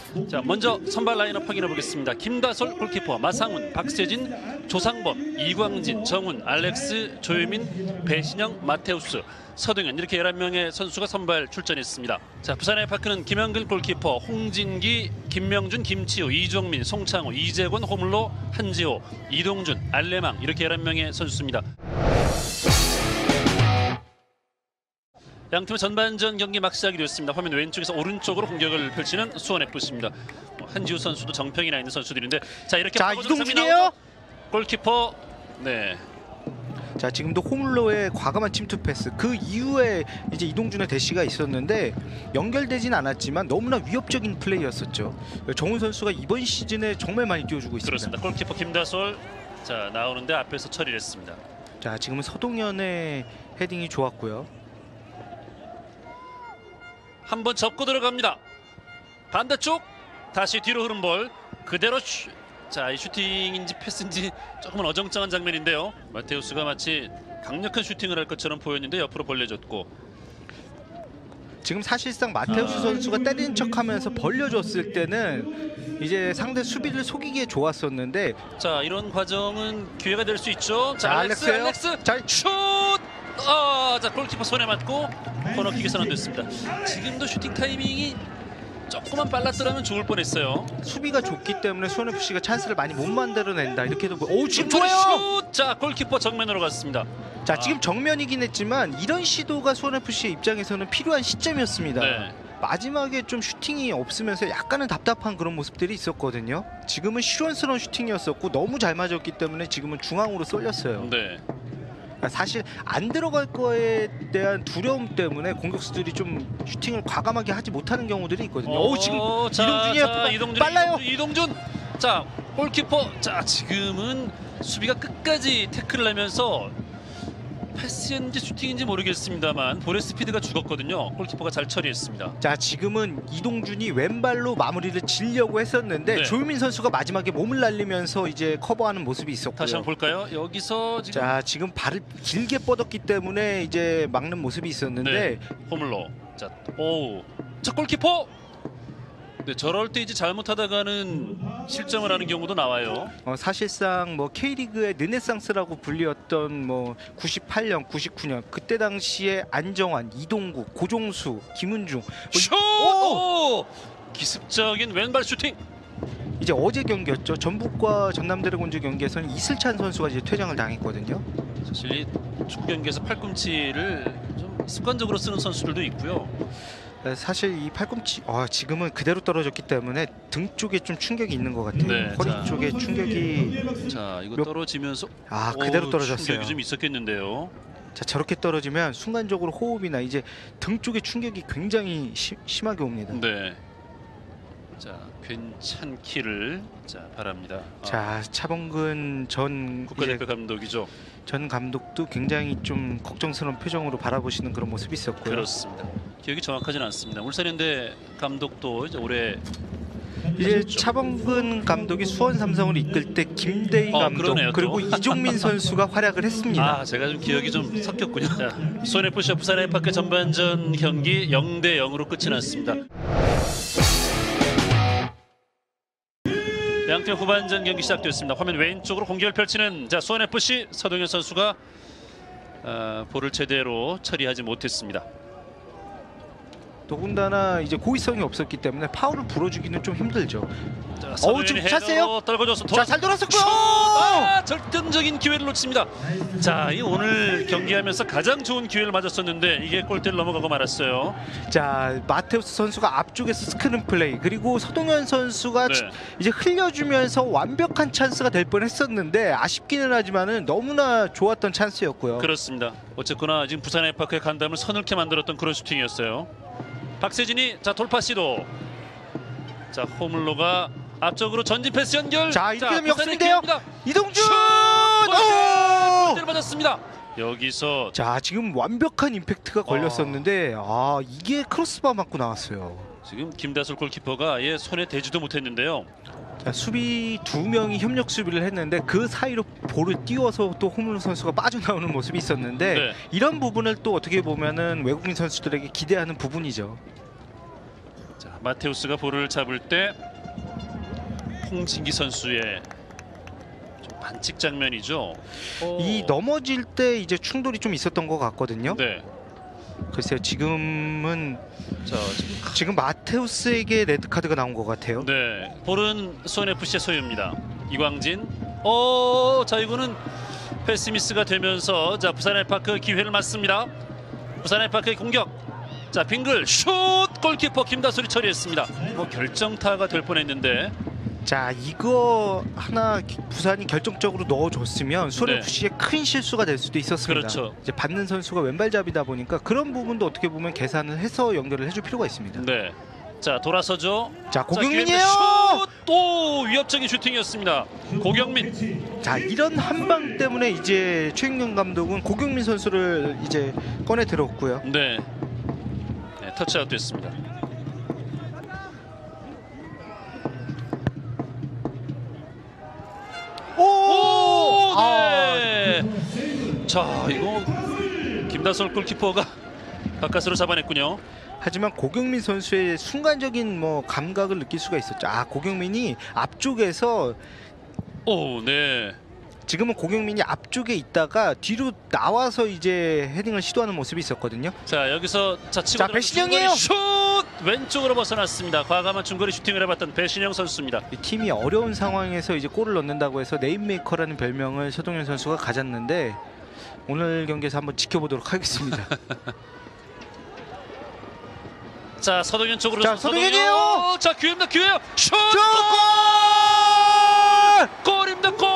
자, 먼저 선발 라인업 확인해 보겠습니다. 김다솔 골키퍼, 마상훈, 박세진, 조상범, 이광진, 정훈, 알렉스, 조유민, 배신영, 마테우스, 서동현 이렇게 11명의 선수가 선발 출전했습니다. 자, 부산 아이파크는 김영근 골키퍼, 홍진기, 김명준, 김치우, 이종민, 송창호, 이재권, 호물로, 한지호, 이동준, 알레망 이렇게 11명의 선수입니다. 양팀의 전반전 경기 막 시작이 되었습니다. 화면 왼쪽에서 오른쪽으로 공격을 펼치는 수원FC입니다. 한지우 선수도 정평이 나 있는 선수들인데, 자, 이렇게 이동준이에요. 골키퍼. 네. 자, 지금도 호물로의 과감한 침투 패스, 그 이후에 이제 이동준의 대시가 있었는데 연결되진 않았지만 너무나 위협적인 플레이였었죠. 정훈 선수가 이번 시즌에 정말 많이 띄워주고 있습니다. 그렇습니다. 골키퍼 김다솔, 자, 나오는데 앞에서 처리를 했습니다. 자, 지금은 서동현의 헤딩이 좋았고요. 한번 접고 들어갑니다. 반대쪽 다시 뒤로 흐른 볼 그대로 자, 이 슈팅인지 패스인지 조금은 어정쩡한 장면인데요. 마테우스가 마치 강력한 슈팅을 할 것처럼 보였는데 옆으로 벌려줬고, 지금 사실상 마테우스 선수가 때리는 척하면서 벌려줬을 때는 이제 상대 수비를 속이기에 좋았었는데, 자, 이런 과정은 기회가 될 수 있죠. 자, 알렉스 자, 슛! 자, 골키퍼 손에 맞고 코너킥이 선언됐습니다. 지금도 슈팅 타이밍이 조금만 빨랐더라면 좋을 뻔했어요. 수비가 좋기 때문에 수원FC가 찬스를 많이 못 만들어낸다 이렇게도. 오, 지금 좋아요. 슛! 자, 골키퍼 정면으로 갔습니다. 자, 지금 정면이긴 했지만 이런 시도가 수원FC의 입장에서는 필요한 시점이었습니다. 네. 마지막에 좀 슈팅이 없으면서 약간은 답답한 그런 모습들이 있었거든요. 지금은 시원스러운 슈팅이었었고 너무 잘 맞았기 때문에 지금은 중앙으로 쏠렸어요. 네. 사실 안 들어갈 거에 대한 두려움 때문에 공격수들이 좀 슈팅을 과감하게 하지 못하는 경우들이 있거든요. 오, 지금 이동준이 빨라요. 이동준. 자, 골키퍼. 자, 지금은 수비가 끝까지 태클을 하면서 패스인지 슈팅인지 모르겠습니다만 볼의 스피드가 죽었거든요. 골키퍼가 잘 처리했습니다. 자, 지금은 이동준이 왼발로 마무리를 지려고 했었는데 네. 조유민 선수가 마지막에 몸을 날리면서 이제 커버하는 모습이 있었고요. 다시 한번 볼까요? 여기서 지금, 자, 지금 발을 길게 뻗었기 때문에 이제 막는 모습이 있었는데, 네, 호물로. 자, 오, 자, 골키퍼. 네, 저럴 때 이제 잘못하다가는 실점을 하는 경우도 나와요. 사실상 뭐 K리그의 르네상스라고 불리었던 뭐 98년, 99년 그때 당시에 안정환, 이동국, 고종수, 김은중, 슛! 오! 기습적인 왼발 슈팅. 이제 어제 경기였죠. 전북과 전남 드래곤즈 경기에서는 이슬찬 선수가 이제 퇴장을 당했거든요. 사실 이 축구 경기에서 팔꿈치를 좀 습관적으로 쓰는 선수들도 있고요. 사실 이 팔꿈치 지금은 그대로 떨어졌기 때문에 등 쪽에 좀 충격이 있는 것 같아요. 네, 허리 자. 쪽에 충격이. 자, 이거 떨어지면서 그대로 떨어졌어요. 충격이 좀 있었겠는데요. 자, 저렇게 떨어지면 순간적으로 호흡이나 이제 등 쪽에 충격이 굉장히 심하게 옵니다. 네. 자, 괜찮기를 바랍니다. 자, 차범근 전 국가대표 감독이죠. 전 감독도 굉장히 좀 걱정스러운 표정으로 바라보시는 그런 모습이 있었고요. 그렇습니다. 기억이 정확하지는 않습니다. 울산현대 감독도 이제 올해 이제 차범근 감독이 수원 삼성을 이끌 때 김대희 감독 그러네요, 그리고 이종민 선수가 활약을 했습니다. 제가 좀 기억이 좀 섞였군요. 수원FC와 부산 아이파크 전반전 경기 0대 0으로 끝이 났습니다. 양팀 후반전 경기 시작되었습니다. 화면 왼쪽으로 공격을 펼치는 수원FC 서동현 선수가 볼을 제대로 처리하지 못했습니다. 더군다나 이제 고의성이 없었기 때문에 파울을 불어주기는 좀 힘들죠. 지금 찼어요. 떨궈줘서 자, 잘 돌았었고요. 절정적인 기회를 놓칩니다. 자, 이 오늘 경기하면서 가장 좋은 기회를 맞았었는데 이게 골대를 넘어가고 말았어요. 자, 마테우스 선수가 앞쪽에서 스크린 플레이, 그리고 서동현 선수가 이제 흘려주면서 완벽한 찬스가 될 뻔했었는데 아쉽기는 하지만은 너무나 좋았던 찬스였고요. 그렇습니다. 어쨌거나 지금 부산 아이파크의 간담을 서늘게 만들었던 그런 슈팅이었어요. 박세진이 돌파 시도. 자, 호물로가 앞쪽으로 전진 패스 연결. 자, 이득점이 없는데요. 이동준! 골대를 맞았습니다. 여기서 자, 지금 완벽한 임팩트가 걸렸었는데 이게 크로스바 맞고 나왔어요. 지금 김다솔 골키퍼가 아예 손에 대지도 못했는데요. 자, 수비 두 명이 협력 수비를 했는데 그 사이로 볼을 띄워서 또 호물로 선수가 빠져나오는 모습이 있었는데 이런 부분을 또 어떻게 보면은 외국인 선수들에게 기대하는 부분이죠. 자, 마테우스가 볼을 잡을 때 홍진기 선수의 좀 반칙 장면이죠. 이 넘어질 때 이제 충돌이 좀 있었던 것 같거든요. 네. 글쎄요, 지금은 자, 지금 마테우스에게 레드 카드가 나온 것 같아요. 네. 볼은 수원 FC의 소유입니다. 이광진. 자, 이거는 패스 미스가 되면서 자, 부산 알파크 기회를 맞습니다. 부산 알파크의 공격. 자, 빙글 슛! 골키퍼 김다솔이 처리했습니다. 뭐 결정타가 될 뻔했는데. 자, 이거 하나 부산이 결정적으로 넣어줬으면 수원 네. FC의 큰 실수가 될 수도 있었습니다. 그렇죠. 이제 받는 선수가 왼발잡이다 보니까 그런 부분도 어떻게 보면 계산을 해서 연결을 해줄 필요가 있습니다. 네. 자, 돌아서죠. 자, 고경민이에요. 기회입니다. 슛! 또 위협적인 슈팅이었습니다. 고경민. 자, 이런 한 방 때문에 이제 최인경 감독은 고경민 선수를 이제 꺼내 들었고요. 네. 네, 터치아웃 됐습니다. 오! 네. 자, 이거 김다솔 골키퍼가 가까스로 잡아냈군요. 하지만 고경민 선수의 순간적인 뭐 감각을 느낄 수가 있었죠. 아, 고경민이 앞쪽에서 네. 지금은 고경민이 앞쪽에 있다가 뒤로 나와서 이제 헤딩을 시도하는 모습이 있었거든요. 자, 여기서 치고 자, 들어가는 배신영이에요. 중거리 슛! 왼쪽으로 벗어났습니다. 과감한 중거리 슈팅을 해봤던 배신영 선수입니다. 이 팀이 어려운 상황에서 이제 골을 넣는다고 해서 네임메이커라는 별명을 서동현 선수가 가졌는데 오늘 경기에서 한번 지켜보도록 하겠습니다. 자, 서동현 쪽으로. 자, 서동현이에요. 자, 기회입니다. 기회. 슛! 골! 골입니다. 골!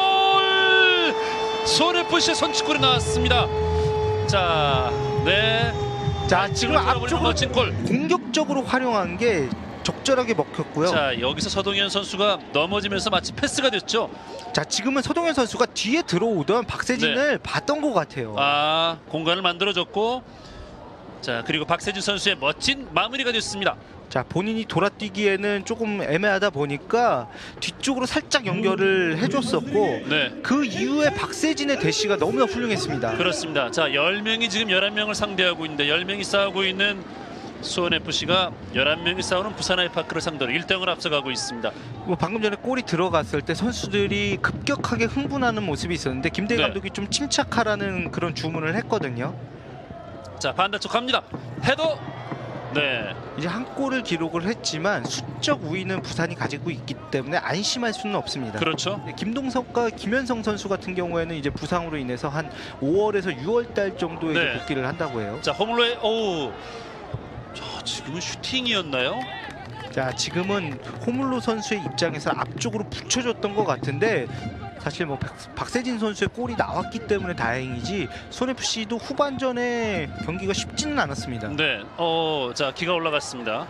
수원 FC의 선취골이 나왔습니다. 자, 네. 자, 지금 앞쪽으로 멋진 골. 공격적으로 활용한 게 적절하게 먹혔고요. 자, 여기서 서동현 선수가 넘어지면서 마치 패스가 됐죠. 자, 지금은 서동현 선수가 뒤에 들어오던 박세진을 봤던 것 같아요. 공간을 만들어줬고, 자, 그리고 박세진 선수의 멋진 마무리가 됐습니다. 자, 본인이 돌아뛰기에는 조금 애매하다 보니까 뒤쪽으로 살짝 연결을 해줬었고 네. 그 이후에 박세진의 대시가 너무나 훌륭했습니다. 그렇습니다. 자, 10명이 지금 11명을 상대하고 있는데 10명이 싸우고 있는 수원FC가 11명이 싸우는 부산 아이파크를 상대로 1등을 앞서가고 있습니다. 뭐 방금 전에 골이 들어갔을 때 선수들이 급격하게 흥분하는 모습이 있었는데 김대희 네. 감독이 좀 침착하라는 그런 주문을 했거든요. 자, 반대쪽 갑니다. 헤더. 네. 이제 한 골을 기록을 했지만 수적 우위는 부산이 가지고 있기 때문에 안심할 수는 없습니다. 그렇죠. 김동석과 김현성 선수 같은 경우에는 이제 부상으로 인해서 한 5월에서 6월 달 정도에 네. 복귀를 한다고 해요. 자, 허물로의 자, 지금은 슈팅이었나요? 자, 지금은 호물로 선수의 입장에서 앞쪽으로 붙여줬던 것 같은데 사실 뭐 박세진 선수의 골이 나왔기 때문에 다행이지 수원FC도 후반전에 경기가 쉽지는 않았습니다. 네. 자, 기가 올라갔습니다.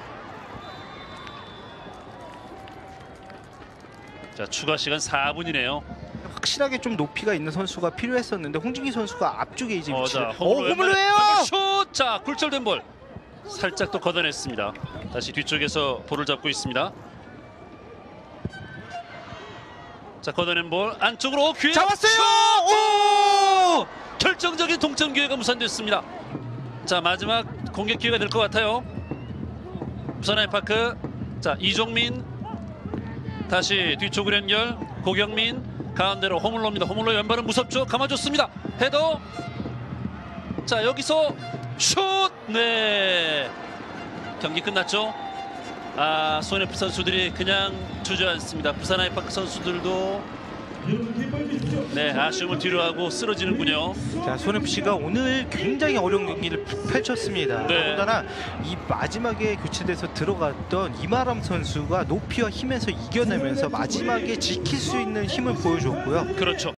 자, 추가 시간 4분이네요. 확실하게 좀 높이가 있는 선수가 필요했었는데 홍진기 선수가 앞쪽에 이제 자, 호물로예요. 슛! 자, 굴절된 볼. 살짝 또 걷어냈습니다. 다시 뒤쪽에서 볼을 잡고 있습니다. 자, 걷어낸 볼 안쪽으로 기회 잡았어요. 오! 결정적인 동점 기회가 무산됐습니다. 자, 마지막 공격 기회가 될 것 같아요. 부산 아이파크. 자, 이종민 다시 뒤쪽으로 연결. 고경민 가운데로 호물로입니다. 호물로 왼발은 무섭죠. 감아줬습니다. 헤더. 자, 여기서 슛! 네. 경기 끝났죠. 수원FC 선수들이 그냥 주저앉습니다. 부산 아이파크 선수들도 네, 아쉬움을 뒤로하고 쓰러지는군요. 자, 수원FC가 오늘 굉장히 어려운 경기를 펼쳤습니다. 네. 더군다나 이 마지막에 교체돼서 들어갔던 이마람 선수가 높이와 힘에서 이겨내면서 마지막에 지킬 수 있는 힘을 보여줬고요. 그렇죠.